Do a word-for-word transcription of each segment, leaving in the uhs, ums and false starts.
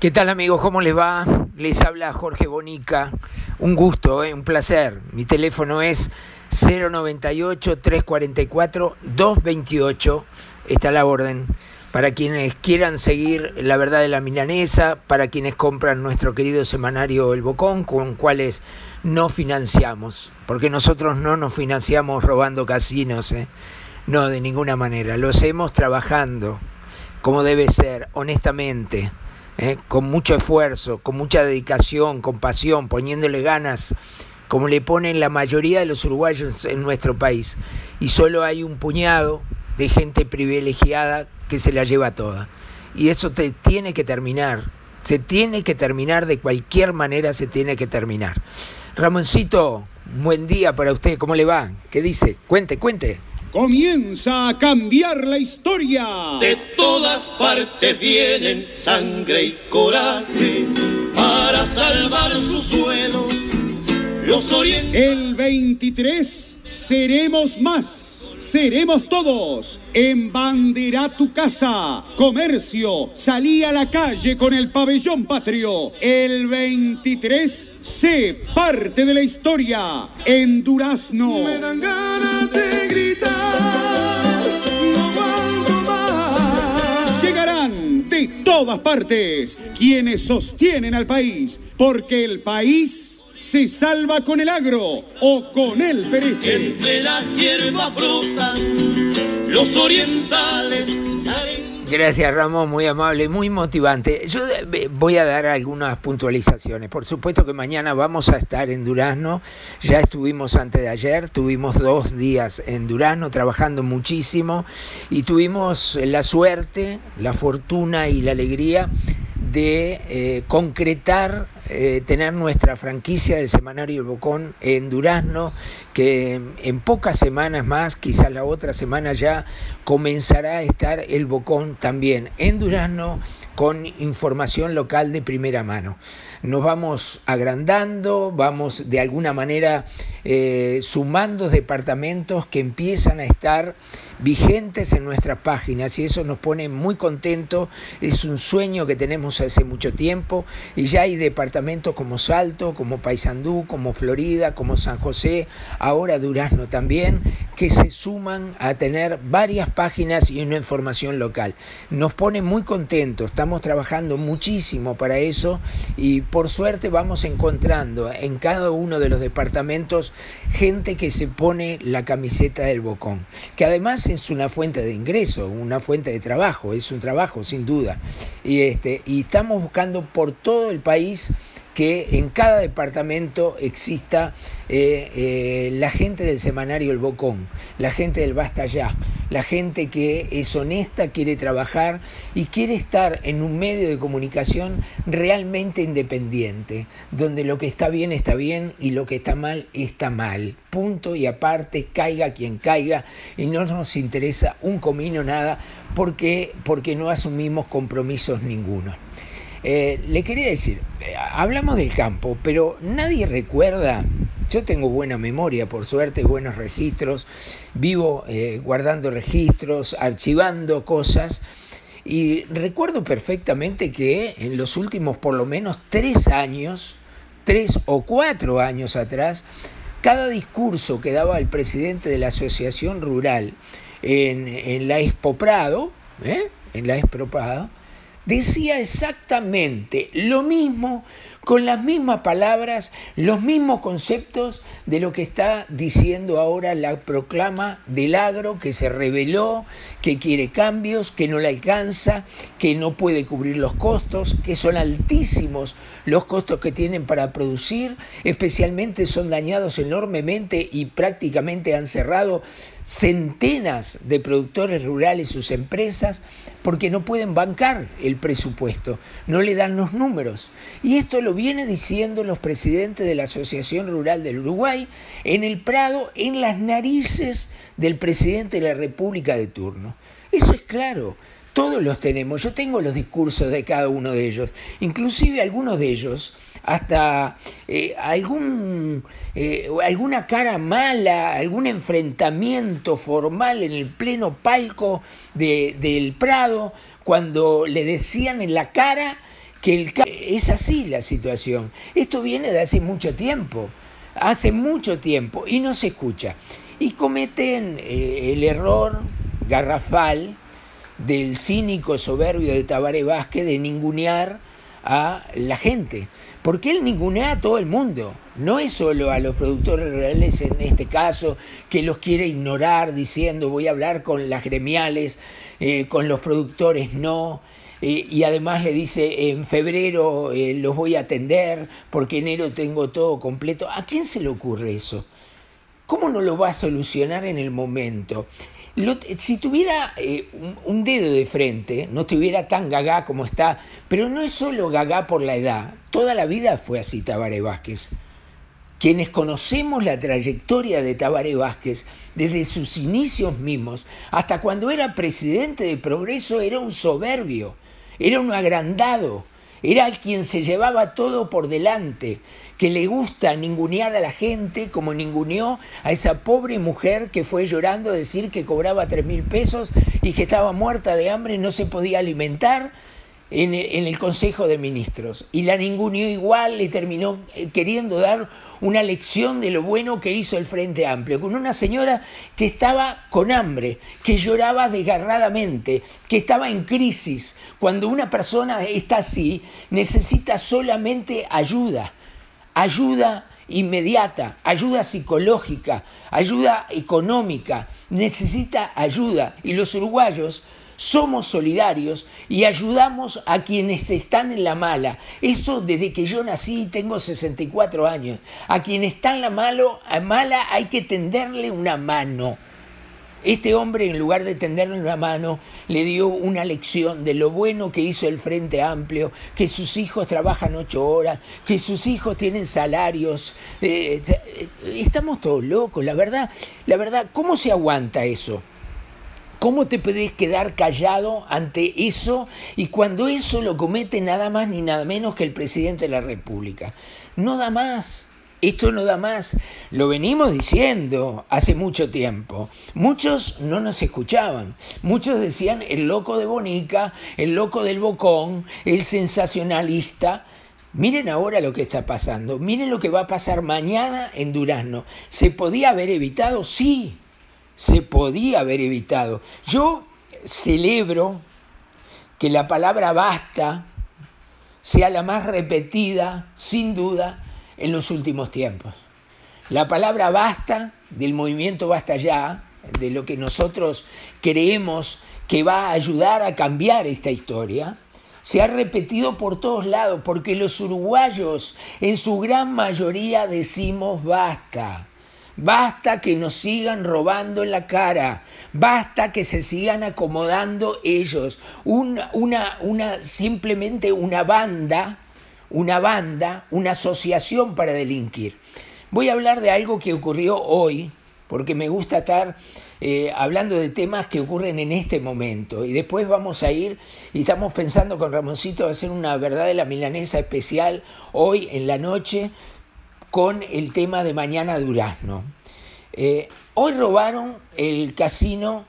¿Qué tal, amigos? ¿Cómo les va? Les habla Jorge Bonica. Un gusto, ¿eh? Un placer. Mi teléfono es cero noventa y ocho, trescientos cuarenta y cuatro, doscientos veintiocho. Está a la orden. Para quienes quieran seguir La Verdad de la Milanesa, para quienes compran nuestro querido semanario El Bocón, con cuales no financiamos, porque nosotros no nos financiamos robando casinos, ¿eh? No, de ninguna manera. Lo hacemos trabajando, como debe ser, honestamente. Eh, con mucho esfuerzo, con mucha dedicación, con pasión, poniéndole ganas, como le ponen la mayoría de los uruguayos en nuestro país. Y solo hay un puñado de gente privilegiada que se la lleva toda. Y eso te tiene que terminar, se tiene que terminar, de cualquier manera se tiene que terminar. Ramoncito, buen día para usted, ¿cómo le va? ¿Qué dice? Cuente, cuente. Comienza a cambiar la historia. De todas partes vienen sangre y coraje para salvar su suelo. Los orientales. El veintitrés seremos más, seremos todos. Embandera tu casa, comercio, salí a la calle con el pabellón patrio. El veintitrés sé parte de la historia. En Durazno. Me dan ganas de gritar, no aguanto más. Llegarán de todas partes quienes sostienen al país, porque el país se salva con el agro o con el perece. Entre las hierbas brotan los orientales salen. Gracias, Ramón, muy amable, muy motivante. Yo voy a dar algunas puntualizaciones. Por supuesto que mañana vamos a estar en Durazno. Ya estuvimos antes de ayer, tuvimos dos días en Durazno trabajando muchísimo y tuvimos la suerte, la fortuna y la alegría de eh, concretar, eh, tener nuestra franquicia del semanario El Bocón en Durazno, que en pocas semanas más, quizás la otra semana ya, comenzará a estar El Bocón también en Durazno con información local de primera mano. Nos vamos agrandando, vamos de alguna manera eh, sumando departamentos que empiezan a estar vigentes en nuestras páginas y eso nos pone muy contentos. Es un sueño que tenemos hace mucho tiempo y ya hay departamentos como Salto, como Paysandú, como Florida, como San José, ahora Durazno también, que se suman a tener varias páginas y una información local. Nos pone muy contentos, estamos trabajando muchísimo para eso y por suerte vamos encontrando en cada uno de los departamentos gente que se pone la camiseta del Bocón, que además es una fuente de ingreso, una fuente de trabajo, es un trabajo sin duda. Y, este, y estamos buscando por todo el país que en cada departamento exista eh, eh, la gente del semanario El Bocón, la gente del Basta Ya, la gente que es honesta, quiere trabajar y quiere estar en un medio de comunicación realmente independiente, donde lo que está bien está bien y lo que está mal está mal. Punto y aparte, caiga quien caiga, y no nos interesa un comino nada porque, porque no asumimos compromisos ninguno. Eh, le quería decir, eh, hablamos del campo, pero nadie recuerda. Yo tengo buena memoria, por suerte, buenos registros, vivo eh, guardando registros, archivando cosas, y recuerdo perfectamente que en los últimos por lo menos tres años, tres o cuatro años atrás, cada discurso que daba el presidente de la Asociación Rural en, en la Expo Prado, ¿eh? en la Expo Prado, decía exactamente lo mismo, con las mismas palabras, los mismos conceptos de lo que está diciendo ahora la proclama del agro, que se rebeló, que quiere cambios, que no le alcanza, que no puede cubrir los costos, que son altísimos los costos que tienen para producir, especialmente son dañados enormemente y prácticamente han cerrado centenas de productores rurales y sus empresas porque no pueden bancar el presupuesto, no le dan los números. Y esto lo viene diciendo los presidentes de la Asociación Rural del Uruguay en el Prado, en las narices del presidente de la República de turno. Eso es claro. Todos los tenemos, yo tengo los discursos de cada uno de ellos, inclusive algunos de ellos, hasta eh, algún, eh, alguna cara mala, algún enfrentamiento formal en el pleno palco de, del Prado, cuando le decían en la cara que el, es así la situación. Esto viene de hace mucho tiempo, hace mucho tiempo, y no se escucha. Y cometen eh, el error garrafal del cínico soberbio de Tabaré Vázquez de ningunear a la gente, porque él ningunea a todo el mundo, no es solo a los productores reales en este caso, que los quiere ignorar diciendo voy a hablar con las gremiales, eh, con los productores no, eh, y además le dice en febrero eh, los voy a atender porque enero tengo todo completo. ¿A quién se le ocurre eso? ¿Cómo no lo va a solucionar en el momento? Lo, si tuviera eh, un, un dedo de frente, no estuviera tan gagá como está, pero no es solo gagá por la edad, toda la vida fue así Tabaré Vázquez. Quienes conocemos la trayectoria de Tabaré Vázquez, desde sus inicios mismos, hasta cuando era presidente de Progreso, era un soberbio, era un agrandado, era el quien se llevaba todo por delante, que le gusta ningunear a la gente como ninguneó a esa pobre mujer que fue llorando a decir que cobraba tres mil pesos y que estaba muerta de hambre y no se podía alimentar en el, en el Consejo de Ministros. Y la ninguneó igual, le terminó queriendo dar una lección de lo bueno que hizo el Frente Amplio, con una señora que estaba con hambre, que lloraba desgarradamente, que estaba en crisis. Cuando una persona está así, necesita solamente ayuda. Ayuda inmediata, ayuda psicológica, ayuda económica, necesita ayuda. Y los uruguayos somos solidarios y ayudamos a quienes están en la mala. Eso desde que yo nací, tengo sesenta y cuatro años. A quien está en la malo, a mala hay que tenderle una mano. Este hombre, en lugar de tenderle una mano, le dio una lección de lo bueno que hizo el Frente Amplio, que sus hijos trabajan ocho horas, que sus hijos tienen salarios. Eh, estamos todos locos, la verdad. La verdad, ¿cómo se aguanta eso? ¿Cómo te podés quedar callado ante eso? Y cuando eso lo comete nada más ni nada menos que el presidente de la República. No da más. Esto no da más, lo venimos diciendo hace mucho tiempo. Muchos no nos escuchaban, muchos decían el loco de Bonica, el loco del Bocón, el sensacionalista. Miren ahora lo que está pasando, miren lo que va a pasar mañana en Durazno. ¿Se podía haber evitado? Sí, se podía haber evitado. Yo celebro que la palabra basta sea la más repetida, sin duda, en los últimos tiempos. La palabra basta, del movimiento Basta Ya, de lo que nosotros creemos que va a ayudar a cambiar esta historia, se ha repetido por todos lados, porque los uruguayos en su gran mayoría decimos basta. Basta que nos sigan robando en la cara, basta que se sigan acomodando ellos. Una, una, una, simplemente una banda una banda, una asociación para delinquir. Voy a hablar de algo que ocurrió hoy, porque me gusta estar eh, hablando de temas que ocurren en este momento. Y después vamos a ir, y estamos pensando con Ramoncito hacer una verdad de la milanesa especial hoy en la noche con el tema de Mañana Durazno. Eh, hoy robaron el casino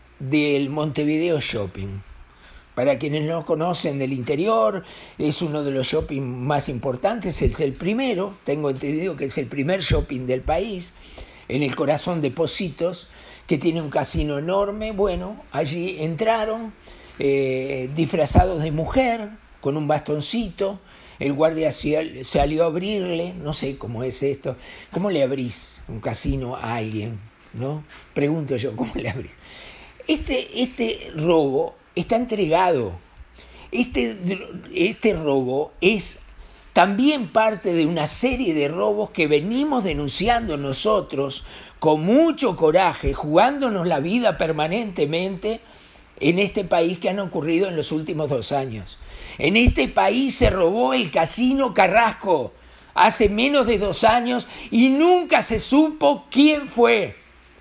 del Montevideo Shopping. Para quienes no conocen del interior, es uno de los shopping más importantes, es el primero, tengo entendido que es el primer shopping del país, en el corazón de Pocitos, que tiene un casino enorme. Bueno, allí entraron eh, disfrazados de mujer, con un bastoncito, el guardia salió a abrirle, no sé cómo es esto, ¿cómo le abrís un casino a alguien? ¿No? Pregunto yo, ¿cómo le abrís? Este, este robo está entregado. Este, este robo es también parte de una serie de robos que venimos denunciando nosotros con mucho coraje, jugándonos la vida permanentemente en este país, que han ocurrido en los últimos dos años. En este país se robó el Casino Carrasco hace menos de dos años y nunca se supo quién fue.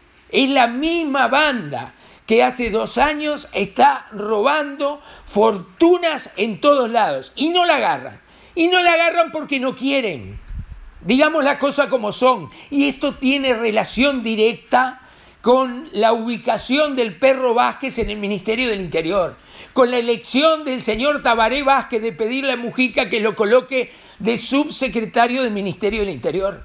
Es la misma banda que hace dos años está robando fortunas en todos lados y no la agarran. Y no la agarran porque no quieren. Digamos las cosas como son. Y esto tiene relación directa con la ubicación del Perro Vázquez en el Ministerio del Interior. con la elección del señor Tabaré Vázquez de pedirle a Mujica que lo coloque de subsecretario del Ministerio del Interior.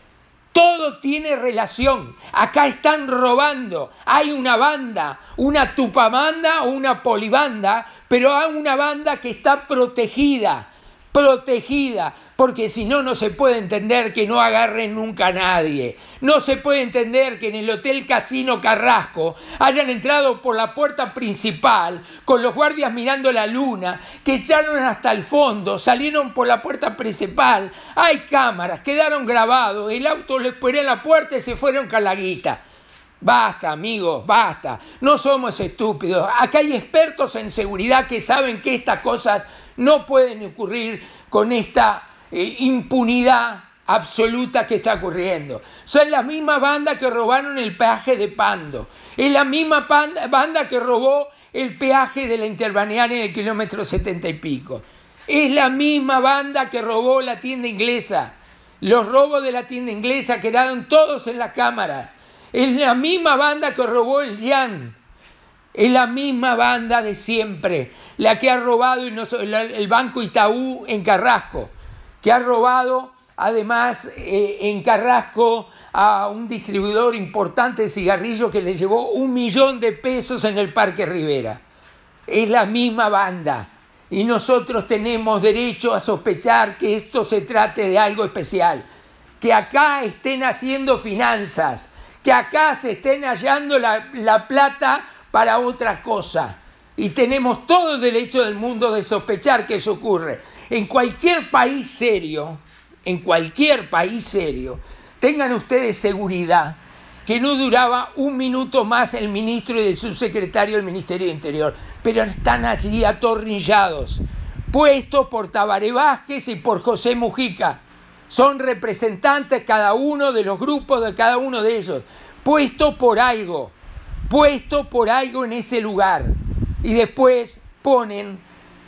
Todo tiene relación. Acá están robando. Hay una banda, una tupamanda o una polibanda, pero hay una banda que está protegida, protegida, porque si no, no se puede entender que no agarren nunca a nadie. No se puede entender que en el Hotel Casino Carrasco hayan entrado por la puerta principal con los guardias mirando la luna, que echaron hasta el fondo, salieron por la puerta principal. Hay cámaras, quedaron grabados, el auto les esperó en la puerta y se fueron con la guita. Basta, amigos, basta. No somos estúpidos. Acá hay expertos en seguridad que saben que estas cosas no pueden ocurrir con esta eh, impunidad absoluta que está ocurriendo. Son las mismas bandas que robaron el peaje de Pando. Es la misma banda, banda que robó el peaje de la Interbalnearia en el kilómetro setenta y pico. Es la misma banda que robó la tienda inglesa. Los robos de la tienda inglesa quedaron todos en la cámara. Es la misma banda que robó el Jan. Es la misma banda de siempre, la que ha robado el Banco Itaú en Carrasco, que ha robado además eh, en Carrasco a un distribuidor importante de cigarrillos que le llevó un millón de pesos en el Parque Rivera. Es la misma banda y nosotros tenemos derecho a sospechar que esto se trate de algo especial, que acá estén haciendo finanzas, que acá se estén hallando la, la plata para otra cosa. Y tenemos todo el derecho del mundo de sospechar que eso ocurre. En cualquier país serio, en cualquier país serio, tengan ustedes seguridad que no duraba un minuto más el ministro y el subsecretario del Ministerio del Interior, pero están allí atornillados, puestos por Tabaré Vázquez y por José Mujica. Son representantes cada uno de los grupos de cada uno de ellos, puestos por algo, puestos por algo en ese lugar. Y después ponen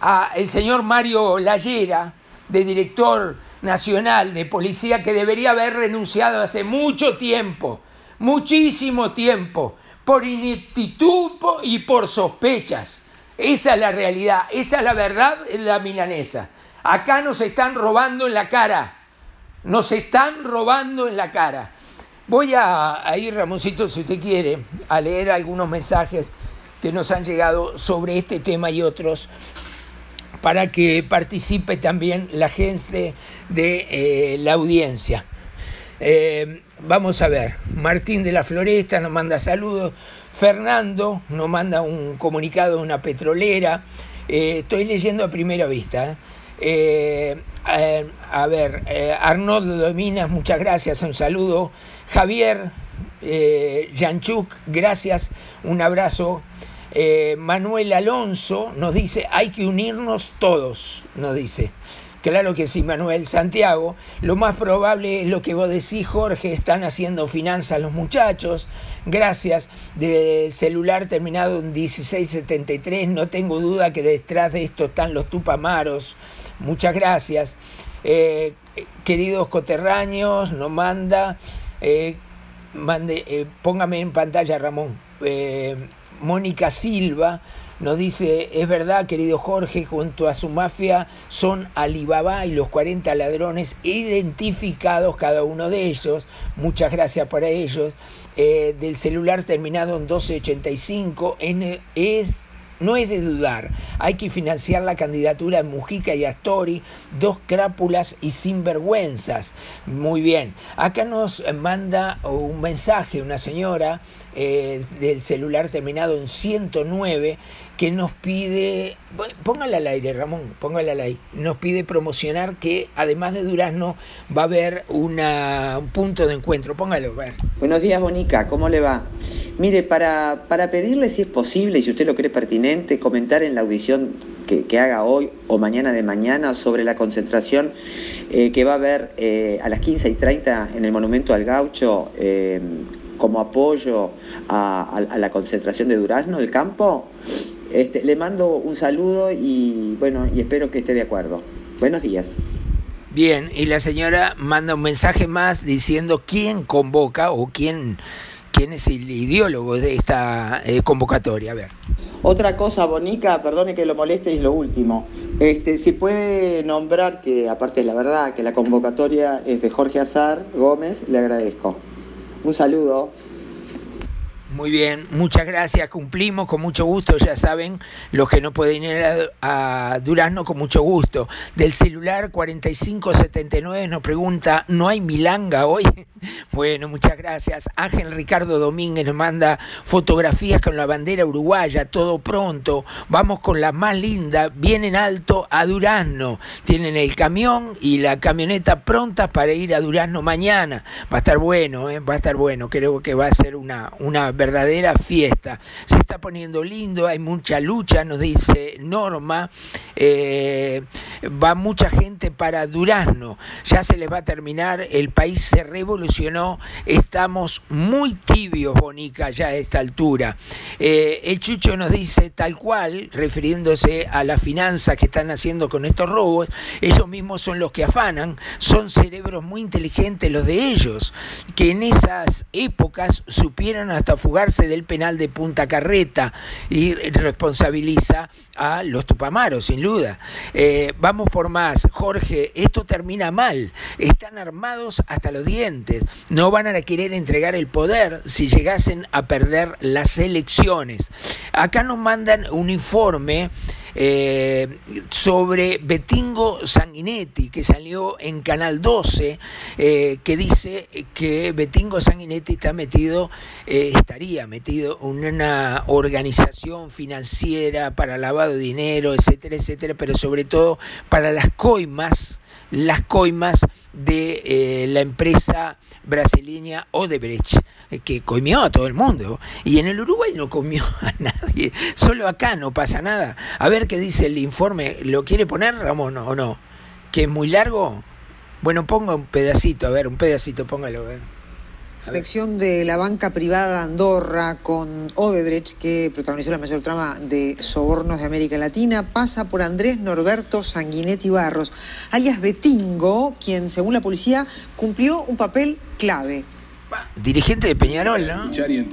al señor Mario Lallera, de director nacional de policía, que debería haber renunciado hace mucho tiempo, muchísimo tiempo, por ineptitud y por sospechas. Esa es la realidad, esa es la verdad en la milanesa. Acá nos están robando en la cara, nos están robando en la cara. Voy a, a ir, Ramoncito, si usted quiere, a leer algunos mensajes que nos han llegado sobre este tema y otros, para que participe también la gente de eh, la audiencia. Eh, vamos a ver, Martín de la Floresta nos manda saludos, Fernando nos manda un comunicado de una petrolera, eh, estoy leyendo a primera vista, ¿eh? Eh, eh, a ver, eh, Arnoldo de Minas, muchas gracias, un saludo. Javier eh, Yanchuk, gracias, un abrazo. Eh, Manuel Alonso nos dice, hay que unirnos todos, nos dice. Claro que sí, Manuel. Santiago, lo más probable es lo que vos decís, Jorge, están haciendo finanzas los muchachos. Gracias. De celular terminado en dieciséis setenta y tres, no tengo duda que detrás de esto están los tupamaros. Muchas gracias. Eh, queridos coterráneos, nos manda, eh, mande, eh, póngame en pantalla, Ramón. Eh, Mónica Silva nos dice, es verdad, querido Jorge, junto a su mafia son Alibaba y los cuarenta ladrones identificados cada uno de ellos. Muchas gracias para ellos. Eh, del celular terminado en doce ochenta y cinco, en, es... No es de dudar, hay que financiar la candidatura de Mujica y Astori, dos crápulas y sinvergüenzas. Muy bien, acá nos manda un mensaje una señora eh, del celular terminado en ciento nueve que nos pide, póngala al aire, Ramón, póngala al aire, nos pide promocionar que además de Durazno va a haber una, un punto de encuentro. Póngalo, a ver. Buenos días, Bonica, ¿cómo le va? Mire, para, para pedirle si es posible, si usted lo cree pertinente, comentar en la audición que, que haga hoy o mañana de mañana sobre la concentración eh, que va a haber eh, a las quince y treinta en el Monumento al Gaucho eh, como apoyo a, a, a la concentración de Durazno, el campo. Este, le mando un saludo y bueno, y espero que esté de acuerdo. Buenos días. Bien, y la señora manda un mensaje más diciendo quién convoca o quién, quién es el ideólogo de esta eh, convocatoria. A ver. Otra cosa, Bonica, perdone que lo moleste, es lo último. Este, si puede nombrar, que aparte es la verdad, que la convocatoria es de Jorge Azar Gómez, le agradezco. Un saludo. Muy bien, muchas gracias, cumplimos con mucho gusto, ya saben, los que no pueden ir a, a Durazno, con mucho gusto. Del celular cuarenta y cinco setenta y nueve nos pregunta, ¿no hay milanga hoy? Bueno, muchas gracias. Ángel Ricardo Domínguez nos manda fotografías con la bandera uruguaya, todo pronto, vamos con la más linda, bien en alto a Durazno. Tienen el camión y la camioneta prontas para ir a Durazno mañana. Va a estar bueno, ¿eh? Va a estar bueno, creo que va a ser una, una verdadera fiesta. Se está poniendo lindo, hay mucha lucha, nos dice Norma, eh, va mucha gente para Durazno, ya se les va a terminar, el país se revolucionó, estamos muy tibios, Bonica, ya a esta altura. Eh, el Chucho nos dice tal cual, refiriéndose a las finanzas que están haciendo con estos robos, ellos mismos son los que afanan, son cerebros muy inteligentes los de ellos, que en esas épocas supieron hasta fugarse del penal de Punta Carreta, y responsabiliza a los Tupamaros, sin duda. Eh, vamos por más, Jorge, esto termina mal, están armados hasta los dientes, no van a querer entregar el poder si llegasen a perder las elecciones. Acá nos mandan un informe Eh, sobre Betingo Sanguinetti, que salió en Canal doce, eh, que dice que Betingo Sanguinetti está metido, eh, estaría metido en una organización financiera para lavado de dinero, etcétera, etcétera, pero sobre todo para las coimas, las coimas de eh, la empresa brasileña Odebrecht, que coimió a todo el mundo, y en el Uruguay no comió a nadie, solo acá no pasa nada. A ver qué dice el informe, ¿lo quiere poner, Ramón, o no? ¿Que es muy largo? Bueno, ponga un pedacito, a ver, un pedacito, póngalo, a ver. La elección de la banca privada Andorra con Odebrecht, que protagonizó la mayor trama de sobornos de América Latina, pasa por Andrés Norberto Sanguinetti Barros, alias Betingo, quien, según la policía, cumplió un papel clave. Dirigente de Peñarol, ¿no?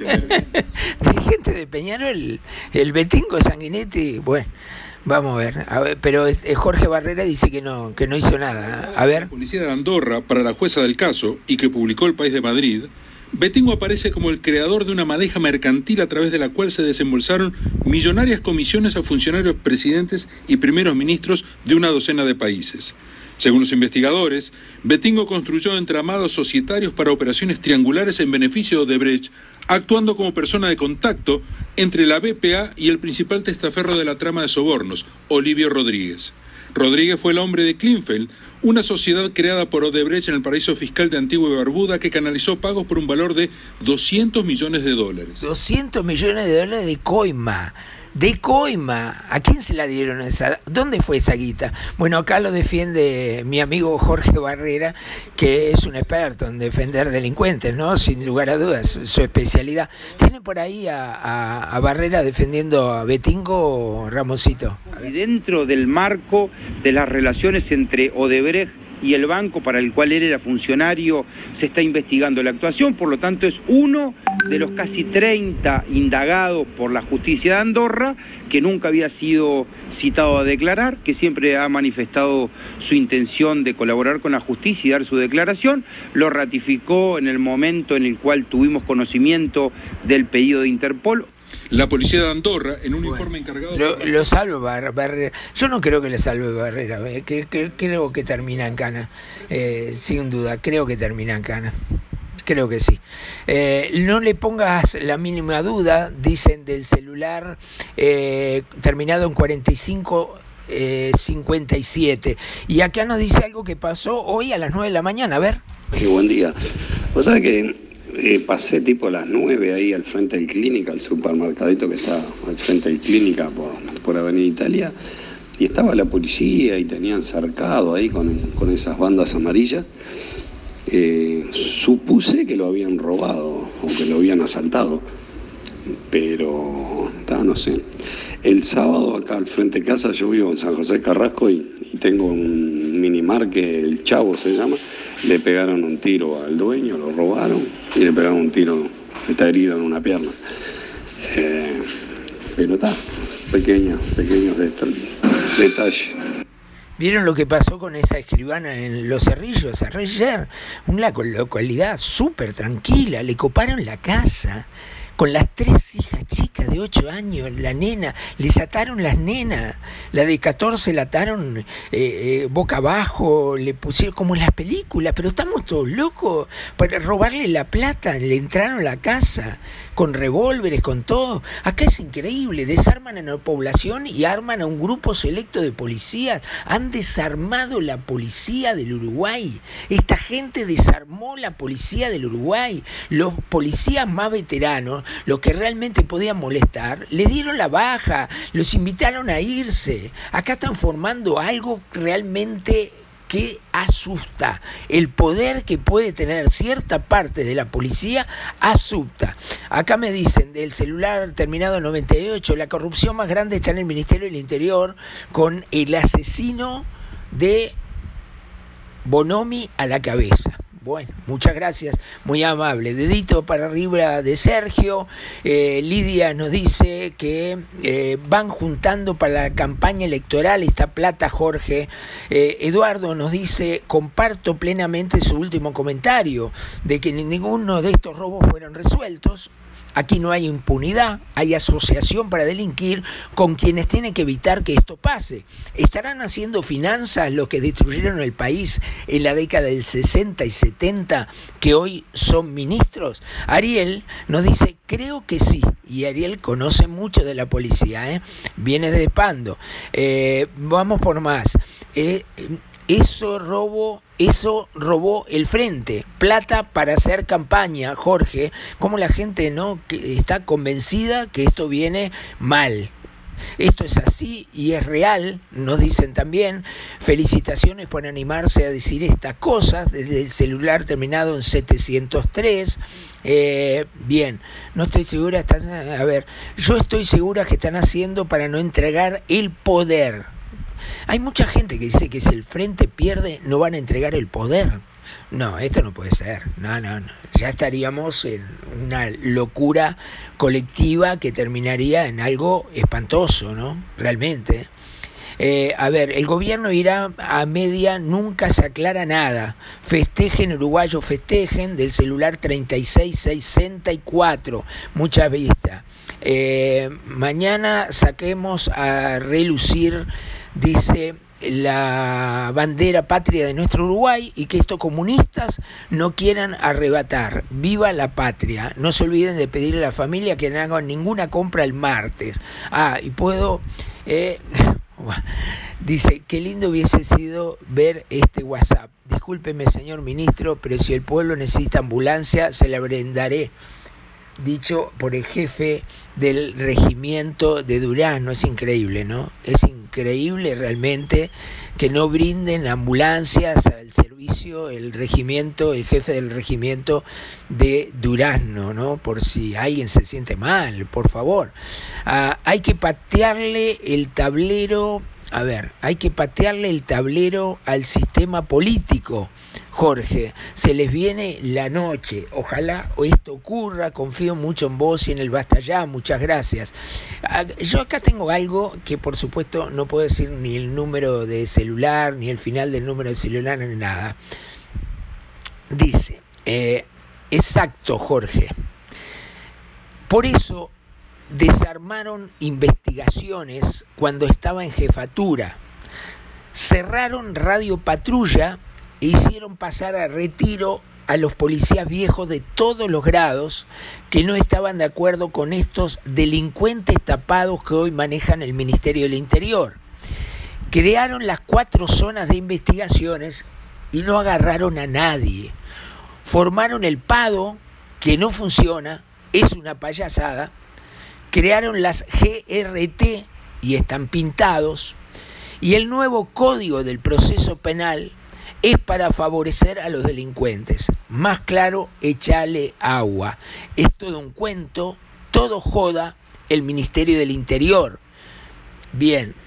Dirigente de Peñarol, el Betingo Sanguinetti, bueno. Vamos a ver, a ver, pero Jorge Barrera dice que no, que no hizo nada. A ver. La policía de Andorra, para la jueza del caso, y que publicó El País de Madrid, Betingo aparece como el creador de una madeja mercantil a través de la cual se desembolsaron millonarias comisiones a funcionarios, presidentes y primeros ministros de una docena de países. Según los investigadores, Betingo construyó entramados societarios para operaciones triangulares en beneficio de Odebrecht, actuando como persona de contacto entre la B P A y el principal testaferro de la trama de sobornos, Olivio Rodríguez. Rodríguez fue el hombre de Klinfeld, una sociedad creada por Odebrecht en el paraíso fiscal de Antigua y Barbuda que canalizó pagos por un valor de doscientos millones de dólares. doscientos millones de dólares de coima. De coima, ¿a quién se la dieron esa? ¿Dónde fue esa guita? Bueno, acá lo defiende mi amigo Jorge Barrera, que es un experto en defender delincuentes, ¿no? Sin lugar a dudas, su especialidad. ¿Tiene por ahí a, a, a Barrera defendiendo a Betingo, Ramoncito? Y dentro del marco de las relaciones entre Odebrecht y el banco para el cual él era funcionario, se está investigando la actuación, por lo tanto es uno de los casi treinta indagados por la justicia de Andorra, que nunca había sido citado a declarar, que siempre ha manifestado su intención de colaborar con la justicia y dar su declaración, lo ratificó en el momento en el cual tuvimos conocimiento del pedido de Interpol. La policía de Andorra, en un bueno, informe encargado... Lo, lo salve Bar Barrera. Yo no creo que le salve Barrera, eh, que, que, creo que termina en cana, eh, sin duda, creo que termina en cana. Creo que sí. Eh, no le pongas la mínima duda, dicen del celular, eh, terminado en cuarenta y cinco cincuenta y siete. Y acá nos dice algo que pasó hoy a las nueve de la mañana, a ver. Qué buen día. ¿Vos sabés que Eh, pasé tipo a las nueve ahí al frente del Clínica, al supermercadito que está al frente del Clínica por, por Avenida Italia, y estaba la policía y tenían cercado ahí con, con esas bandas amarillas? Eh, supuse que lo habían robado o que lo habían asaltado, pero ta, no sé. El sábado acá al frente de casa, yo vivo en San José Carrasco y, y tengo un minimar que El Chavo se llama. Le pegaron un tiro al dueño, lo robaron y le pegaron un tiro, está herido en una pierna. Eh, pero está, pequeños, pequeños detalles. ¿Vieron lo que pasó con esa escribana en Los Cerrillos ayer? Una localidad súper tranquila, le coparon la casa con las tres hijas chicas de ocho años, la nena, les ataron las nenas, la de catorce la ataron eh, eh, boca abajo, le pusieron como en las películas, pero estamos todos locos para robarle la plata, le entraron a la casa con revólveres, con todo. Acá es increíble, desarman a la población y arman a un grupo selecto de policías, han desarmado la policía del Uruguay, esta gente desarmó la policía del Uruguay, los policías más veteranos, los que realmente podían molestar, le dieron la baja, los invitaron a irse. Acá están formando algo realmente que asusta. El poder que puede tener cierta parte de la policía asusta. Acá me dicen del celular terminado en noventa y ocho, la corrupción más grande está en el Ministerio del Interior con el asesino de Bonomi a la cabeza. Bueno, muchas gracias, muy amable. Dedito para arriba de Sergio. Eh, Lidia nos dice que eh, van juntando para la campaña electoral esta plata, Jorge. Eh, Eduardo nos dice, comparto plenamente su último comentario, de que ninguno de estos robos fueron resueltos. Aquí no hay impunidad, hay asociación para delinquir con quienes tienen que evitar que esto pase. ¿Estarán haciendo finanzas los que destruyeron el país en la década del sesenta y setenta, que hoy son ministros? Ariel nos dice, creo que sí, y Ariel conoce mucho de la policía, ¿eh? Viene de Pando. Eh, vamos por más. Eh, Eso robó, eso robó el frente, plata para hacer campaña, Jorge, como la gente no que está convencida que esto viene mal. Esto es así y es real, nos dicen también. Felicitaciones por animarse a decir estas cosas desde el celular terminado en setecientos tres. Eh, bien, no estoy segura, están, a ver, yo estoy segura que están haciendo para no entregar el poder. Hay mucha gente que dice que si el frente pierde no van a entregar el poder. No, esto no puede ser. No, no, no. Ya estaríamos en una locura colectiva que terminaría en algo espantoso, ¿no? Realmente. Eh, a ver, el gobierno irá a media, nunca se aclara nada. Festejen, uruguayos, festejen, del celular treinta y seis sesenta y cuatro. Muchas vistas. Eh, mañana saquemos a relucir, dice, la bandera patria de nuestro Uruguay y que estos comunistas no quieran arrebatar. ¡Viva la patria! No se olviden de pedirle a la familia que no hagan ninguna compra el martes. Ah, y puedo... Eh, dice, qué lindo hubiese sido ver este WhatsApp. Discúlpeme, señor ministro, pero si el pueblo necesita ambulancia, se la brindaré. Dicho por el jefe del regimiento de Durazno. Es increíble, ¿no? Es increíble realmente que no brinden ambulancias al servicio el regimiento, el jefe del regimiento de Durazno, ¿no? Por si alguien se siente mal, por favor. Ah, hay que patearle el tablero, a ver, hay que patearle el tablero al sistema político. Jorge, se les viene la noche, ojalá esto ocurra, confío mucho en vos y en el Basta Ya, muchas gracias. Yo acá tengo algo que por supuesto no puedo decir ni el número de celular, ni el final del número de celular, ni nada. Dice, eh, exacto, Jorge, por eso desarmaron investigaciones cuando estaba en jefatura, cerraron Radio Patrulla e hicieron pasar a retiro a los policías viejos de todos los grados que no estaban de acuerdo con estos delincuentes tapados que hoy manejan el Ministerio del Interior. Crearon las cuatro zonas de investigaciones y no agarraron a nadie. Formaron el PADO, que no funciona, es una payasada. Crearon las G R T y están pintados. Y el nuevo Código del Proceso Penal es para favorecer a los delincuentes. Más claro, echale agua. Es todo un cuento, todo joda el Ministerio del Interior. Bien.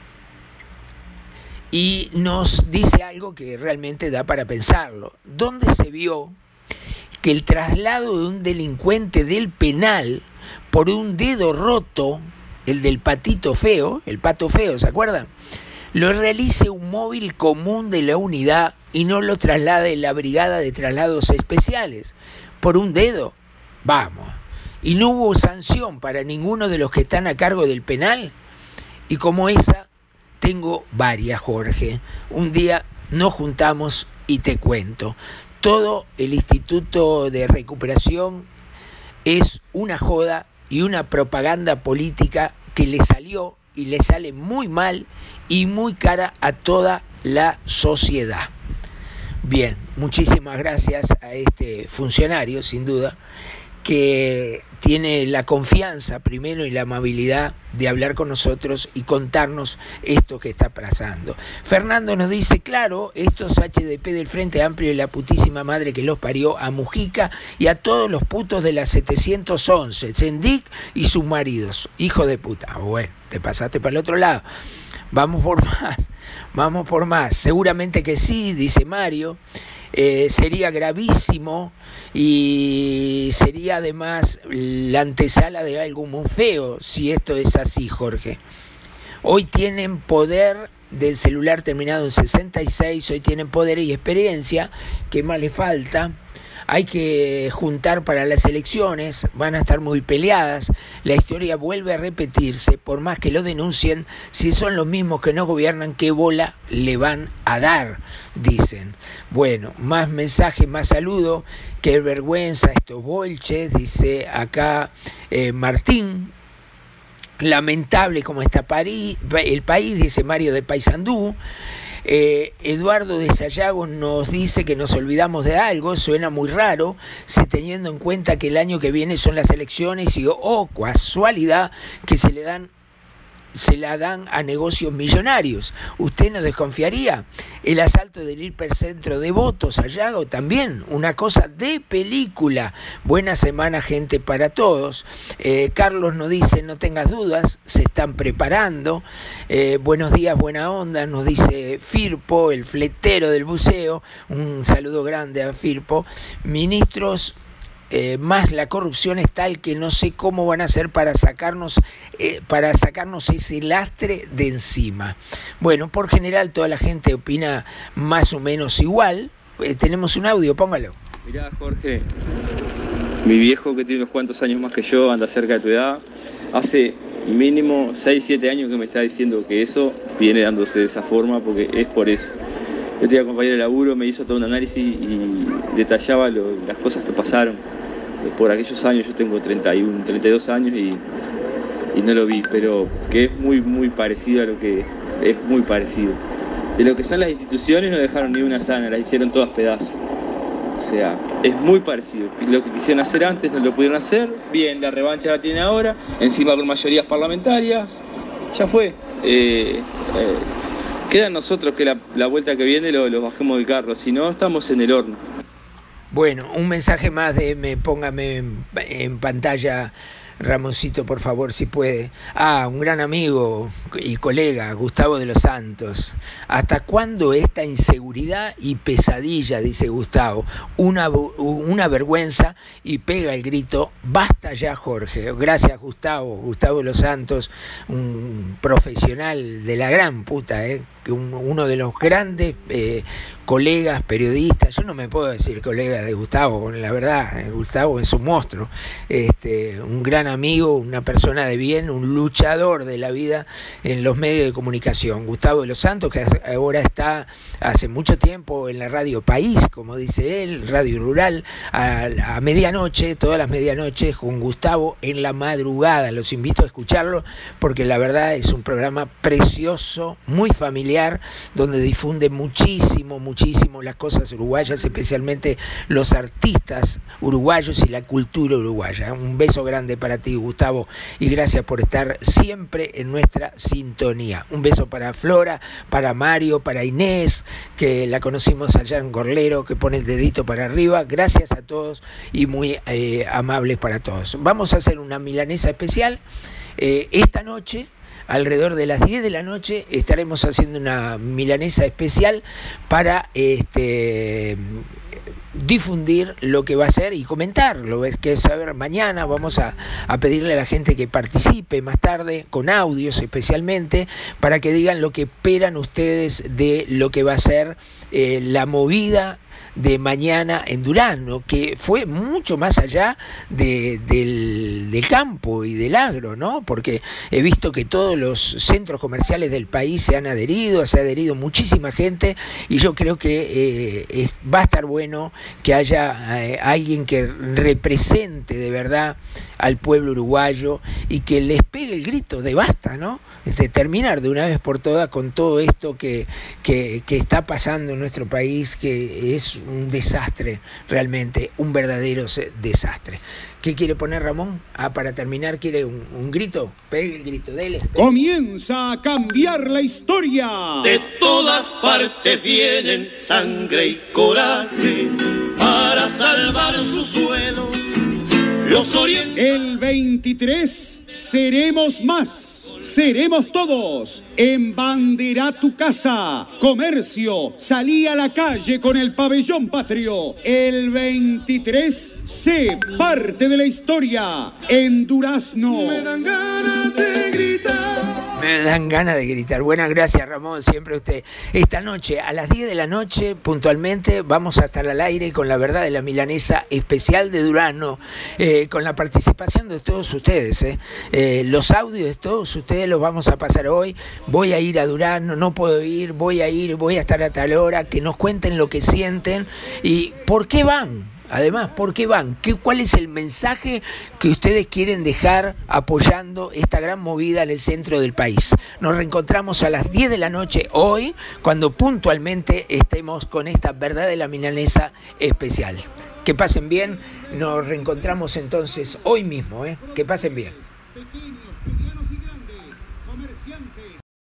Y nos dice algo que realmente da para pensarlo. ¿Dónde se vio que el traslado de un delincuente del penal por un dedo roto el del patito feo, el pato feo, ¿se acuerdan? Lo realice un móvil común de la unidad y no lo traslade la Brigada de Traslados Especiales. Por un dedo, vamos. Y no hubo sanción para ninguno de los que están a cargo del penal. Y como esa, tengo varias, Jorge. Un día nos juntamos y te cuento. Todo el Instituto de Recuperación es una joda y una propaganda política que le salió y le sale muy mal y muy cara a toda la sociedad. Bien, muchísimas gracias a este funcionario, sin duda, que tiene la confianza primero y la amabilidad de hablar con nosotros y contarnos esto que está pasando. Fernando nos dice, claro, estos H D P del Frente Amplio y la putísima madre que los parió, a Mujica y a todos los putos de la setecientos once, Sendic y sus maridos, hijo de puta. Bueno, te pasaste para el otro lado. Vamos por más, vamos por más. Seguramente que sí, dice Mario. Eh, sería gravísimo y sería además la antesala de algo muy feo si esto es así, Jorge. Hoy tienen poder del celular terminado en sesenta y seis, hoy tienen poder y experiencia, ¿qué más le falta? Hay que juntar para las elecciones, van a estar muy peleadas, la historia vuelve a repetirse, por más que lo denuncien, si son los mismos que no gobiernan, ¿qué bola le van a dar? Dicen. Bueno, más mensajes, más saludo, qué vergüenza estos bolches, dice acá eh, Martín. Lamentable como está París, el país, dice Mario de Paysandú. Eh, Eduardo de Sayago nos dice que nos olvidamos de algo, suena muy raro, si teniendo en cuenta que el año que viene son las elecciones y, oh, casualidad, que se le dan se la dan a negocios millonarios. ¿Usted no desconfiaría? El asalto del hipercentro de votos, Sayago, también una cosa de película. Buena semana, gente, para todos. Eh, Carlos nos dice, no tengas dudas, se están preparando. Eh, buenos días, buena onda, nos dice Firpo, el fletero del buceo. Un saludo grande a Firpo. Ministros... Eh, más la corrupción es tal que no sé cómo van a hacer para sacarnos eh, para sacarnos ese lastre de encima. Bueno, por general toda la gente opina más o menos igual. Eh, tenemos un audio, póngalo. Mirá, Jorge, mi viejo que tiene unos cuantos años más que yo, anda cerca de tu edad, hace mínimo seis siete años que me está diciendo que eso viene dándose de esa forma, porque es por eso. Yo tenía compañero de laburo, me hizo todo un análisis y detallaba lo, las cosas que pasaron. Por aquellos años, yo tengo treinta y uno, treinta y dos años y, y no lo vi, pero que es muy, muy parecido a lo que es muy parecido. De lo que son las instituciones no dejaron ni una sana, las hicieron todas pedazos. O sea, es muy parecido. Lo que quisieron hacer antes no lo pudieron hacer. Bien, la revancha la tiene ahora, encima con mayorías parlamentarias. Ya fue. Eh, eh, queda en nosotros que la, la vuelta que viene lo, lo bajemos del carro, si no estamos en el horno. Bueno, un mensaje más de me póngame en, en pantalla, Ramoncito, por favor, si puede. Ah, un gran amigo y colega, Gustavo de los Santos. ¿Hasta cuándo esta inseguridad y pesadilla? Dice Gustavo. Una, una vergüenza, y pega el grito, basta ya, Jorge. Gracias, Gustavo. Gustavo de los Santos, un profesional de la gran puta, ¿eh? Un, uno de los grandes eh, colegas, periodistas. Yo no me puedo decir colega de Gustavo, la verdad, eh, Gustavo es un monstruo, este, un gran amigo, una persona de bien, un luchador de la vida en los medios de comunicación. Gustavo de los Santos, que ahora está hace mucho tiempo en la Radio País, como dice él, Radio Rural, a, a medianoche, todas las medianoches, con Gustavo en la madrugada. Los invito a escucharlo porque la verdad es un programa precioso, muy familiar, donde difunde muchísimo, muchísimo las cosas uruguayas, especialmente los artistas uruguayos y la cultura uruguaya. Un beso grande para ti, Gustavo, y gracias por estar siempre en nuestra sintonía. Un beso para Flora, para Mario, para Inés, que la conocimos allá en Gorlero, que pone el dedito para arriba. Gracias a todos y muy eh, amables para todos. Vamos a hacer una milanesa especial eh, esta noche. Alrededor de las diez de la noche estaremos haciendo una milanesa especial para este difundir lo que va a ser y comentarlo. Es que saber, mañana vamos a, a pedirle a la gente que participe más tarde, con audios especialmente, para que digan lo que esperan ustedes de lo que va a ser eh, la movida de mañana en Durazno, que fue mucho más allá de, del, del campo y del agro, ¿no? Porque he visto que todos los centros comerciales del país se han adherido, se ha adherido muchísima gente, y yo creo que eh, es, va a estar bueno que haya eh, alguien que represente de verdad al pueblo uruguayo y que les pegue el grito de basta, ¿no? De terminar de una vez por todas con todo esto que, que, que está pasando en nuestro país, que es un desastre, realmente, un verdadero desastre. ¿Qué quiere poner Ramón? Ah, para terminar, ¿quiere un, un grito? Pegue el grito, dele. Comienza a cambiar la historia. De todas partes vienen sangre y coraje para salvar su suelo. Los orientales. El veintitrés seremos más, seremos todos. Embandera tu casa, comercio, salí a la calle con el pabellón patrio. El veintitrés sé parte de la historia en Durazno. Me dan ganas de gritar. Me dan ganas de gritar. Buenas gracias, Ramón, siempre usted. Esta noche, a las diez de la noche, puntualmente, vamos a estar al aire con La Verdad de la Milanesa especial de Durazno, eh, con la participación de todos ustedes. Eh. Eh, los audios de todos ustedes los vamos a pasar hoy. Voy a ir a Durazno, no puedo ir, voy a ir, voy a estar a tal hora, que nos cuenten lo que sienten y por qué van. Además, ¿por qué van? ¿Qué, ¿Cuál es el mensaje que ustedes quieren dejar apoyando esta gran movida en el centro del país? Nos reencontramos a las diez de la noche hoy, cuando puntualmente estemos con esta Verdad de la Milanesa especial. Que pasen bien, nos reencontramos entonces hoy mismo, ¿eh? Que pasen bien.